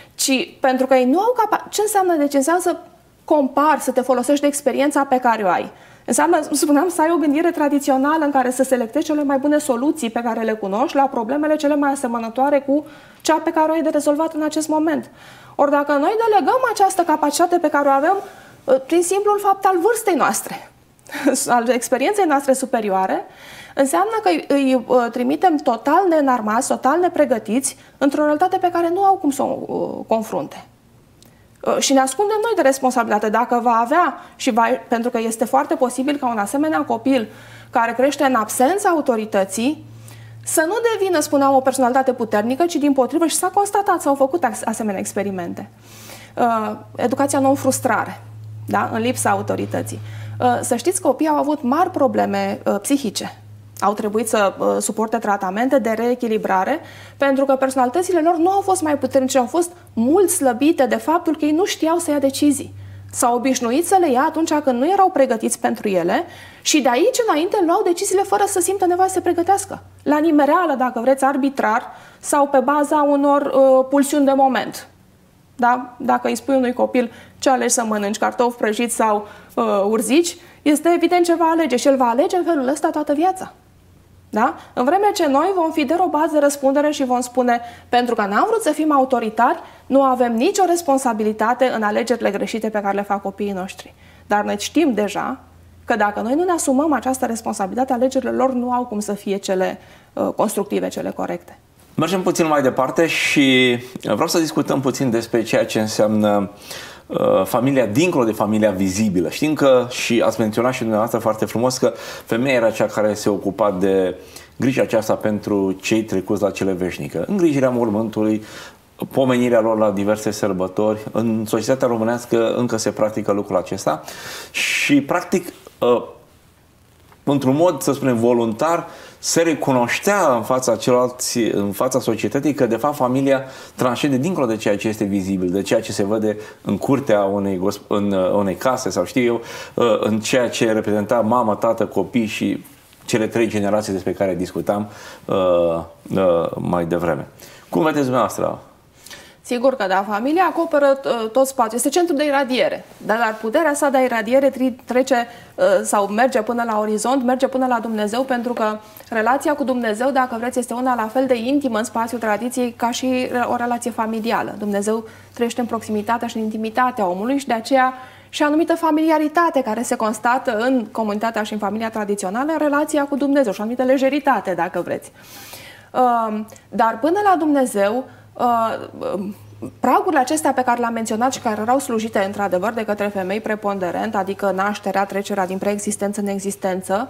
ci pentru că ei nu au capacitatea. Ce înseamnă decizia? Înseamnă să compari, să te folosești de experiența pe care o ai. Înseamnă, spuneam, să ai o gândire tradițională în care să selectezi cele mai bune soluții pe care le cunoști la problemele cele mai asemănătoare cu cea pe care o ai de rezolvat în acest moment. Ori dacă noi delegăm această capacitate pe care o avem prin simplul fapt al vârstei noastre, al experienței noastre superioare, înseamnă că îi, îi trimitem total neînarmați, total nepregătiți într-o realitate pe care nu au cum să o uh, confrunte. Uh, și ne ascundem noi de responsabilitate. Dacă va avea, și va, pentru că este foarte posibil ca un asemenea copil care crește în absența autorității să nu devină, spuneam, o personalitate puternică, ci dimpotrivă, și s-a constatat, s-au făcut asemenea experimente. Uh, educația non-frustrare, da? În lipsa autorității. Uh, să știți că copiii au avut mari probleme uh, psihice. Au trebuit să uh, suporte tratamente de reechilibrare, pentru că personalitățile lor nu au fost mai puternice, au fost mult slăbite de faptul că ei nu știau să ia decizii. S-au obișnuit să le ia atunci când nu erau pregătiți pentru ele și de aici înainte luau deciziile fără să simtă nevoie să se pregătească. La nimereală, dacă vreți, arbitrar sau pe baza unor uh, pulsiuni de moment. Da? Dacă îi spui unui copil ce alegi să mănânci, cartofi prăjiți sau uh, urzici, este evident ce va alege și el va alege în felul ăsta toată viața. Da? În vreme ce noi vom fi derobați de răspundere și vom spune, pentru că n-am vrut să fim autoritari, nu avem nicio responsabilitate în alegerile greșite pe care le fac copiii noștri. Dar noi știm deja că dacă noi nu ne asumăm această responsabilitate, alegerile lor nu au cum să fie cele uh, constructive, cele corecte. Mergem puțin mai departe și vreau să discutăm puțin despre ceea ce înseamnă uh, familia dincolo de familia vizibilă. Știm că, și ați menționat și dumneavoastră foarte frumos, că femeia era cea care se ocupa de grija aceasta pentru cei trecuți la cele veșnică. Îngrijirea mormântului, pomenirea lor la diverse sărbători. În societatea românească încă se practică lucrul acesta și, practic, uh, într-un mod, să spunem, voluntar, se recunoștea în fața celorlalți, în fața societății, că de fapt familia transcende dincolo de ceea ce este vizibil, de ceea ce se vede în curtea unei, în unei case sau știu eu, în ceea ce reprezenta mamă, tată, copii și cele trei generații despre care discutam uh, uh, mai devreme. Cum vedeți dumneavoastră? Sigur că da, familia acoperă tot spațiul, este centru de iradiere, dar puterea sa de iradiere trece sau merge până la orizont, merge până la Dumnezeu, pentru că relația cu Dumnezeu, dacă vreți, este una la fel de intimă în spațiul tradiției ca și o relație familială. Dumnezeu trăiește în proximitatea și în intimitatea omului și de aceea și anumită familiaritate care se constată în comunitatea și în familia tradițională, în relația cu Dumnezeu și anumită lejeritate, dacă vreți. Dar până la Dumnezeu, pragurile acestea pe care le-am menționat și care erau slujite într-adevăr de către femei preponderent, adică nașterea, trecerea din preexistență în existență,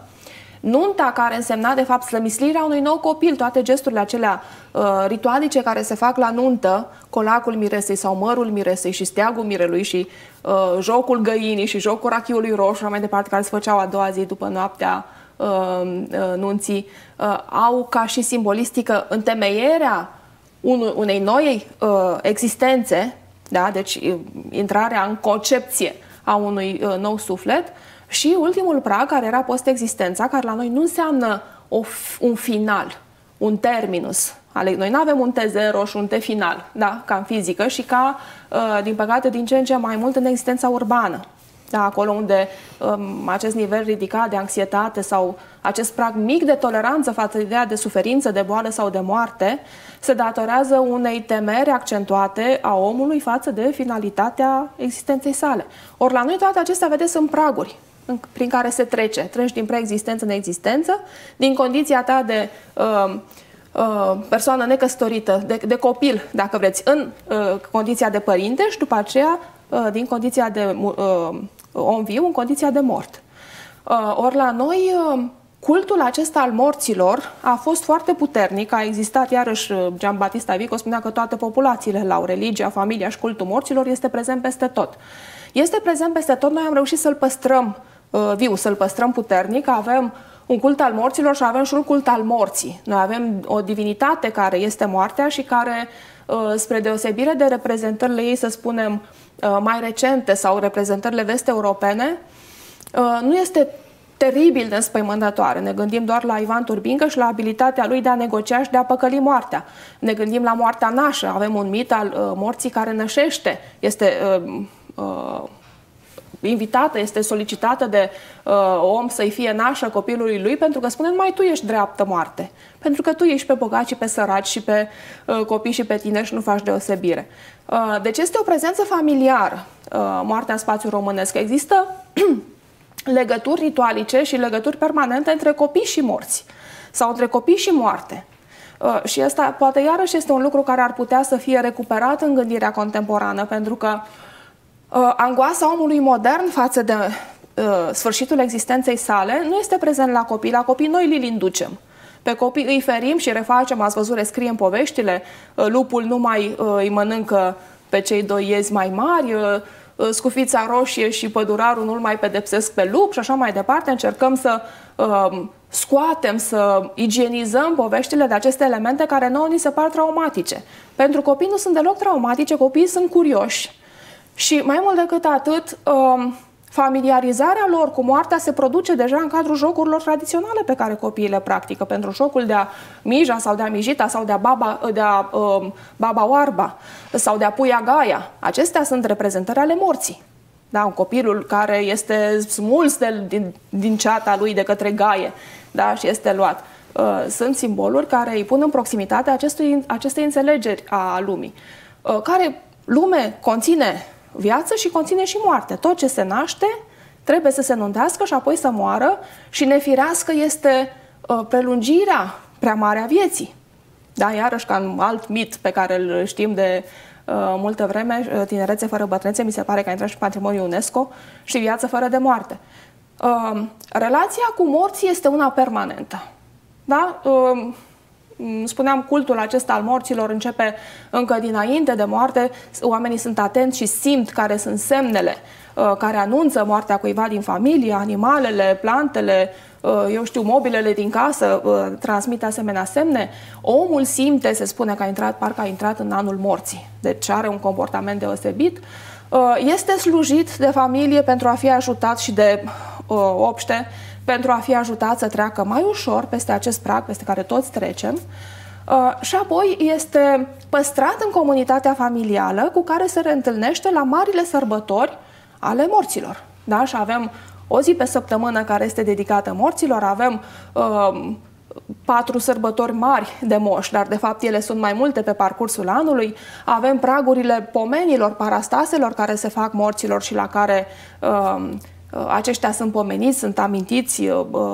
nunta care însemna de fapt slămislirea unui nou copil, toate gesturile acelea uh, ritualice care se fac la nuntă, colacul miresei sau mărul miresei și steagul mirelui și uh, jocul găinii și jocul rachiului roșu, mai departe, care se făceau a doua zi după noaptea uh, uh, nunții, uh, au ca și simbolistică întemeierea unei noi uh, existențe, da? Deci uh, intrarea în concepție a unui uh, nou suflet, și ultimul prag, care era post-existența, care la noi nu înseamnă o, un final, un terminus. Noi nu avem un T zero și un T final, da? Ca în fizică și ca, uh, din păcate, din ce în ce mai mult în existența urbană. Da, acolo unde um, acest nivel ridicat de anxietate sau acest prag mic de toleranță față de ideea de suferință, de boală sau de moarte, se datorează unei temeri accentuate a omului față de finalitatea existenței sale. Ori la noi toate acestea, vedeți, sunt praguri prin care se trece. Treci din preexistență în existență, din condiția ta de uh, uh, persoană necăsătorită, de, de copil, dacă vreți, în uh, condiția de părinte și după aceea uh, din condiția de uh, om viu în condiția de mort. Uh, ori la noi uh, cultul acesta al morților a fost foarte puternic, a existat, iarăși Giambattista Vico spunea că toate populațiile l-au, religia, familia și cultul morților este prezent peste tot. Este prezent peste tot, noi am reușit să-l păstrăm uh, viu, să-l păstrăm puternic, avem un cult al morților și avem și un cult al morții. Noi avem o divinitate care este moartea și care, uh, spre deosebire de reprezentările ei, să spunem, uh, mai recente sau reprezentările vest-europene, uh, nu este teribil de înspăimântătoare. Ne gândim doar la Ivan Turbincă și la abilitatea lui de a negocia și de a păcăli moartea. Ne gândim la moartea nașă. Avem un mit al uh, morții care nășește. Este uh, uh, invitată, este solicitată de uh, om să-i fie nașă copilului lui, pentru că spune, numai tu ești dreaptă moarte. Pentru că tu ești pe bogați și pe săraci și pe uh, copii și pe tineri și nu faci deosebire. Uh, deci este o prezență familiară, uh, moartea în spațiul românesc. Există legături ritualice și legături permanente între copii și morți sau între copii și moarte. Uh, și asta poate iarăși este un lucru care ar putea să fie recuperat în gândirea contemporană, pentru că uh, angoasa omului modern față de uh, sfârșitul existenței sale nu este prezent la copii. La copii noi li inducem. Pe copii îi ferim și refacem, ați văzut, rescrie în poveștile, uh, lupul nu mai uh, îi mănâncă pe cei doi iezi mai mari, uh, scufița roșie și pădurarul nu-l mai pedepsesc pe lup și așa mai departe. Încercăm să uh, scoatem, să igienizăm poveștile de aceste elemente care nouă ni se par traumatice. Pentru copii nu sunt deloc traumatice, copiii sunt curioși. Și mai mult decât atât, uh, familiarizarea lor cu moartea se produce deja în cadrul jocurilor tradiționale pe care copiii le practică. Pentru jocul de-a mija sau de-a mijita sau de-a baba, de-a uh, baba oarba sau de-a puia gaia. Acestea sunt reprezentări ale morții. Da, un copilul care este smuls de, din, din ceata lui de către gaie, da, și este luat. Uh, sunt simboluri care îi pun în proximitate acestui, acestei înțelegeri a lumii. Uh, care lume conține viață și conține și moarte. Tot ce se naște trebuie să se nuntească și apoi să moară, și nefirească este uh, prelungirea prea mare a vieții. Da, iarăși ca în alt mit pe care îl știm de uh, multă vreme, Tinerețe fără bătrânețe, mi se pare că a intrat și patrimoniul UNESCO, și Viață fără de moarte. Uh, relația cu morții este una permanentă. Da? Uh, Spuneam, cultul acesta al morților începe încă dinainte de moarte. Oamenii sunt atenți și simt care sunt semnele uh, care anunță moartea cuiva din familie, animalele, plantele, uh, eu știu, mobilele din casă uh, transmit asemenea semne. Omul simte, se spune că a intrat, parcă a intrat în anul morții, deci are un comportament deosebit. Uh, este slujit de familie pentru a fi ajutat și de uh, obște, pentru a fi ajutat să treacă mai ușor peste acest prag peste care toți trecem, uh, și apoi este păstrat în comunitatea familială cu care se reîntâlnește la marile sărbători ale morților. Da? Și avem o zi pe săptămână care este dedicată morților, avem uh, patru sărbători mari de moși, dar de fapt ele sunt mai multe pe parcursul anului, avem pragurile pomenilor, parastaselor care se fac morților și la care uh, aceștia sunt pomeniți, sunt amintiți,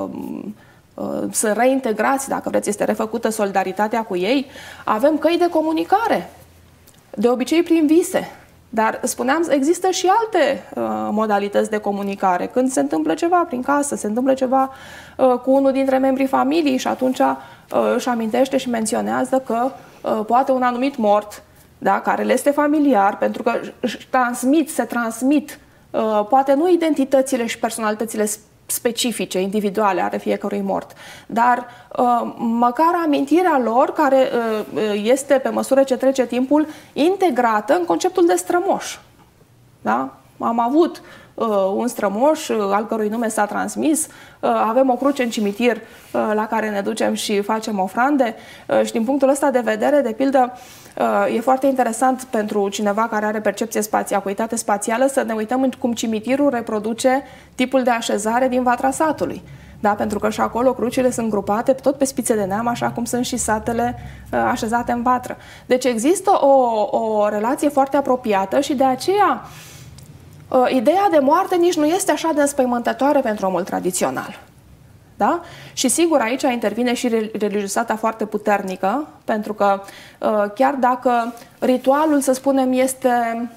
sunt reintegrați, dacă vreți, este refăcută solidaritatea cu ei. Avem căi de comunicare, de obicei prin vise, dar spuneam, există și alte modalități de comunicare. Când se întâmplă ceva prin casă, se întâmplă ceva cu unul dintre membrii familiei și atunci își amintește și menționează că poate un anumit mort, da, care le este familiar, pentru că își transmit, se transmit Uh, poate nu identitățile și personalitățile specifice, individuale ale fiecărui mort, dar uh, măcar amintirea lor, care uh, este, pe măsură ce trece timpul, integrată în conceptul de strămoș. Da? Am avut uh, un strămoș uh, al cărui nume s-a transmis, uh, avem o cruce în cimitir uh, la care ne ducem și facem ofrande uh, și din punctul ăsta de vedere, de pildă, uh, e foarte interesant pentru cineva care are percepție spațială, acuitate spațială, să ne uităm în cum cimitirul reproduce tipul de așezare din Vatra satului. Da, pentru că și acolo crucile sunt grupate tot pe spițe de neam, așa cum sunt și satele uh, așezate în vatră. Deci există o, o relație foarte apropiată și de aceea uh, ideea de moarte nici nu este așa de înspăimântătoare pentru omul tradițional. Da? Și sigur aici intervine și religiozitatea foarte puternică, pentru că uh, chiar dacă ritualul, să spunem, este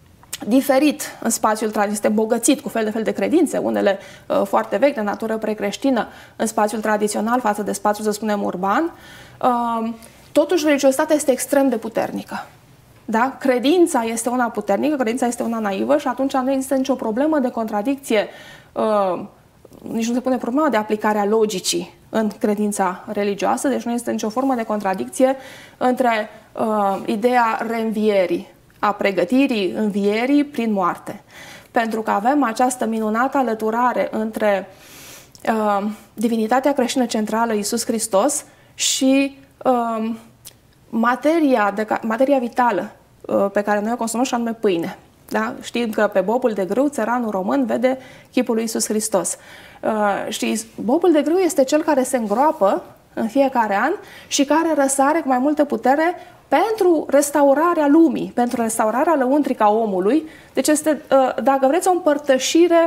diferit în spațiul tradițional, este îmbogățit cu fel de fel de credințe, unele uh, foarte vechi, de natură precreștină, în spațiul tradițional față de spațiul, să spunem, urban, uh, totuși religiozitatea este extrem de puternică. Da? Credința este una puternică, credința este una naivă și atunci nu există nicio problemă de contradicție, uh, nici nu se pune problema de aplicarea logicii în credința religioasă, deci nu este nicio formă de contradicție între uh, ideea reînvierii, a pregătirii învierii prin moarte. Pentru că avem această minunată alăturare între uh, divinitatea creștină centrală, Iisus Hristos, și uh, materia, de, materia vitală uh, pe care noi o consumăm, și anume pâine. Da? Știm că pe bobul de grâu țăranul român vede chipul lui Iisus Hristos. Uh, și bobul de grâu este cel care se îngroapă în fiecare an și care răsare cu mai multă putere pentru restaurarea lumii, pentru restaurarea lăuntrică a omului. Deci este, dacă vreți, o împărtășire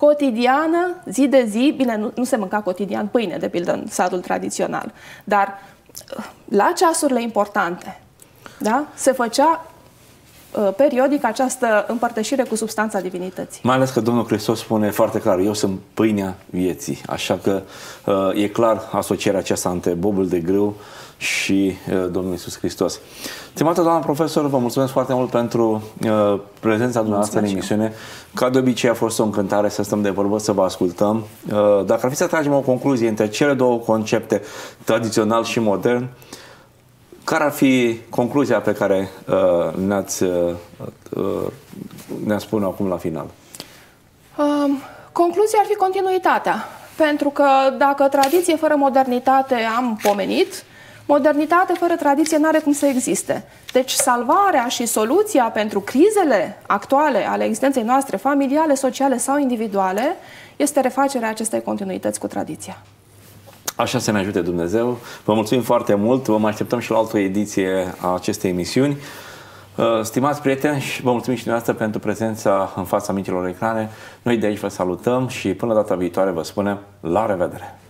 cotidiană, zi de zi. Bine, nu, nu se mânca cotidian pâine, de pildă, în satul tradițional, dar la ceasurile importante, da, se făcea periodic această împărtășire cu substanța divinității. Mai ales că Domnul Hristos spune foarte clar, eu sunt pâinea vieții, așa că e clar asocierea aceasta între bobul de grâu și Domnul Iisus Hristos. Stimată doamnă profesor, vă mulțumesc foarte mult pentru prezența dumneavoastră în emisiune. Ca de obicei a fost o încântare să stăm de vorbă, să vă ascultăm. Dacă ar fi să tragem o concluzie între cele două concepte, tradițional și modern, care ar fi concluzia pe care uh, ne-ați uh, uh, ne spune acum la final? Um, concluzia ar fi continuitatea. Pentru că dacă tradiție fără modernitate am pomenit, modernitate fără tradiție nu are cum să existe. Deci salvarea și soluția pentru crizele actuale ale existenței noastre, familiale, sociale sau individuale, este refacerea acestei continuități cu tradiția. Așa să ne ajute Dumnezeu. Vă mulțumim foarte mult. Vă mai așteptăm și la altă ediție a acestei emisiuni. Stimați prieteni, vă mulțumim și dumneavoastră pentru prezența în fața minților ecrane. Noi de aici vă salutăm și până data viitoare vă spunem la revedere!